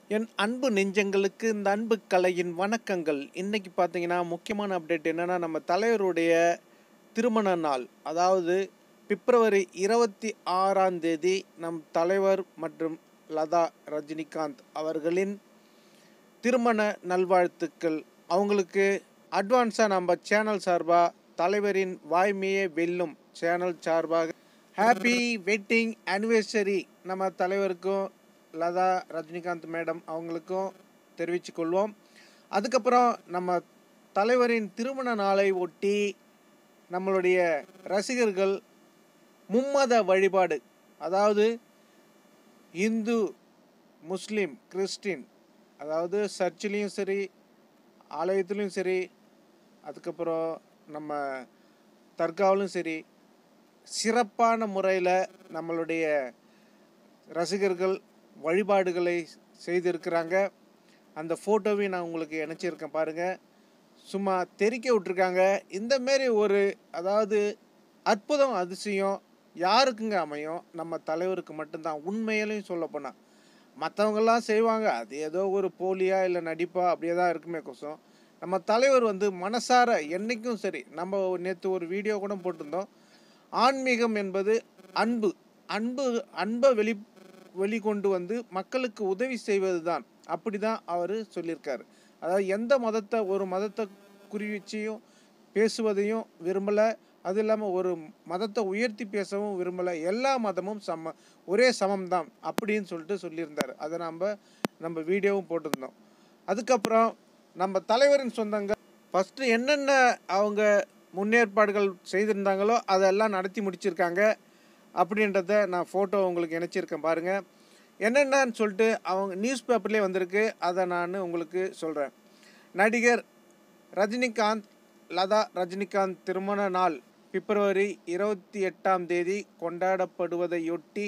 என் அன்பு நெஞ்சங்களுக்கு இந்த அன்பு கலையின் வணக்கங்கள். இன்னைக்கு பார்த்தீங்கன்னா முக்கியமான அப்டேட் என்னன்னா, நம்ம தலைவருடைய திருமண நாள், அதாவது பிப்ரவரி 26ஆம் தேதி நம் தலைவர் மற்றும் லதா ரஜினிகாந்த் அவர்களின் திருமண நல்வாழ்த்துக்கள். அவங்களுக்கு அட்வான்ஸாக நம்ம சேனல் சார்பாக, தலைவரின் வாய்மையே வெல்லும் சேனல் சார்பாக ஹாப்பி வெட்டிங் ஆனிவர்சரி நம்ம தலைவருக்கும் லதா ரஜினிகாந்த் மேடம் அவங்களுக்கும் தெரிவித்து கொள்வோம். அதுக்கப்புறம் நம்ம தலைவரின் திருமண நாளை ஒட்டி நம்மளுடைய ரசிகர்கள் மும்மத வழிபாடு, அதாவது இந்து, முஸ்லீம், கிறிஸ்டின், அதாவது சர்ச்சிலையும் சரி, ஆலயத்துலேயும் சரி, அதுக்கப்புறம் நம்ம தர்காவிலும் சரி, சிறப்பான முறையில் நம்மளுடைய ரசிகர்கள் வழிபாடுகளை செய்திருக்கிறாங்க. அந்த ஃபோட்டோவையும் நான் உங்களுக்கு இணைச்சிருக்கேன் பாருங்கள். சும்மா தெறிக்க விட்டுருக்காங்க. இந்தமாரி ஒரு, அதாவது அற்புதம், அதிசயம் யாருக்குங்க அமையும்? நம்ம தலைவருக்கு மட்டும்தான். உண்மையிலையும் சொல்லப்போனால் மற்றவங்கெல்லாம் செய்வாங்க, அது ஏதோ ஒரு போலியா இல்லை நடிப்பா அப்படியே தான் இருக்குமே கோசம். நம்ம தலைவர் மனசார என்றைக்கும் சரி, நம்ம நேற்று ஒரு வீடியோ கூட போட்டிருந்தோம். ஆன்மீகம் என்பது அன்பு, அன்பை வெளிக்கொண்டு மக்களுக்கு உதவி செய்வது தான். அப்படி தான் அவர் சொல்லியிருக்காரு. அதாவது எந்த மதத்தை, ஒரு மதத்தை குறிவச்சியும் பேசுவதையும் விரும்பலை, அது இல்லாமல் ஒரு மதத்தை உயர்த்தி பேசவும் விரும்பலை. எல்லா மதமும் ஒரே சமம்தான் அப்படின்னு சொல்லியிருந்தார். அதை நம்ம வீடியோவும் போட்டிருந்தோம். அதுக்கப்புறம் நம்ம தலைவரின் சொந்தங்கள் ஃபஸ்ட்டு என்னென்ன அவங்க முன்னேற்பாடுகள் செய்திருந்தாங்களோ அதெல்லாம் நடத்தி முடிச்சிருக்காங்க. அப்படின்றத நான் ஃபோட்டோ உங்களுக்கு இணைச்சிருக்கேன் பாருங்கள். என்னென்னு சொல்லிட்டு அவங்க நியூஸ் பேப்பர்லேயே வந்திருக்கு. அதை நான் உங்களுக்கு சொல்கிறேன். நடிகர் ரஜினிகாந்த், லதா ரஜினிகாந்த் திருமண நாள் பிப்ரவரி 28ஆம் தேதி கொண்டாடப்படுவதையொட்டி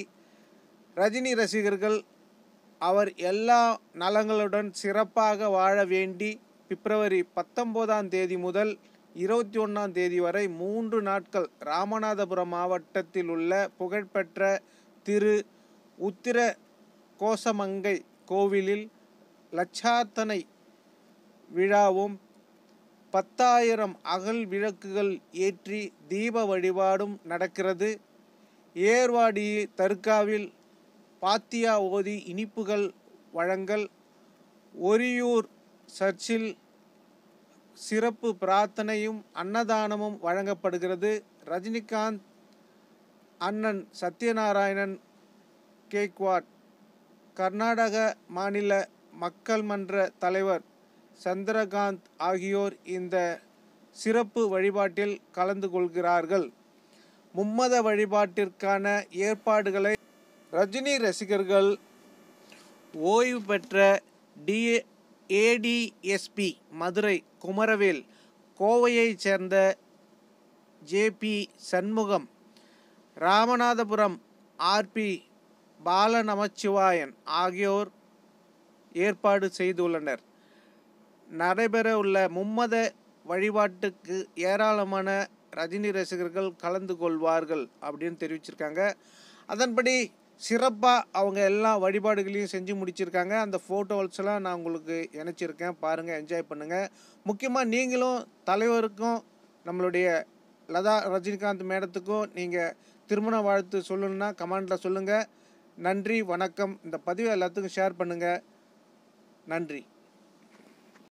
ரஜினி ரசிகர்கள் அவர் எல்லா நலங்களுடன் சிறப்பாக வாழ வேண்டி பிப்ரவரி 19ஆம் தேதி முதல் 21ஆம் தேதி வரை 3 நாட்கள் ராமநாதபுரம் மாவட்டத்தில் உள்ள புகழ்பெற்ற திரு உத்திர கோசமங்கை கோவிலில் லட்சார்த்தனை விழாவும் 10,000 அகல் விளக்குகள் ஏற்றி தீப வழிபாடும் நடக்கிறது. ஏர்வாடி தர்காவில் பாத்தியா ஓதி இனிப்புகள் வழங்கல், ஒரியூர் சர்ச்சில் சிறப்பு பிரார்த்தனையும் அன்னதானமும் வழங்கப்படுகிறது. ரஜினிகாந்த் அண்ணன் சத்யநாராயணன் கேக்வாட், கர்நாடக மாநில மக்கள் மன்ற தலைவர் சந்திரகாந்த் ஆகியோர் இந்த சிறப்பு வழிபாட்டில் கலந்து கொள்கிறார்கள். மும்மத வழிபாட்டிற்கான ஏற்பாடுகளை ரஜினி ரசிகர்கள் ஓய்வு பெற்ற ஏடிஎஸ்பி மதுரை குமரவேல், கோவையைச் சேர்ந்த ஜேபி சண்முகம், ராமநாதபுரம் ஆர்பி பாலநமச்சிவாயன் ஆகியோர் ஏற்பாடு செய்துள்ளனர். நடைபெற உள்ள மும்மத வழிபாட்டுக்கு ஏராளமான ரஜினி ரசிகர்கள் கலந்து கொள்வார்கள் அப்படின்னு தெரிவிச்சிருக்காங்க. அதன்படி சிறப்பாக அவங்க எல்லா வழிபாடுகளையும் செஞ்சு முடிச்சிருக்காங்க. அந்த ஃபோட்டோஸ்லாம் நான் உங்களுக்கு இணைச்சிருக்கேன் பாருங்கள், என்ஜாய் பண்ணுங்கள். முக்கியமாக நீங்களும் தலைவருக்கும் நம்மளுடைய லதா ரஜினிகாந்த் மேடத்துக்கும் நீங்கள் திருமண வாழ்த்து சொல்லணுன்னா கமெண்டில் சொல்லுங்கள். நன்றி, வணக்கம். இந்த பதிவை எல்லாத்துக்கும் ஷேர் பண்ணுங்கள். நன்றி.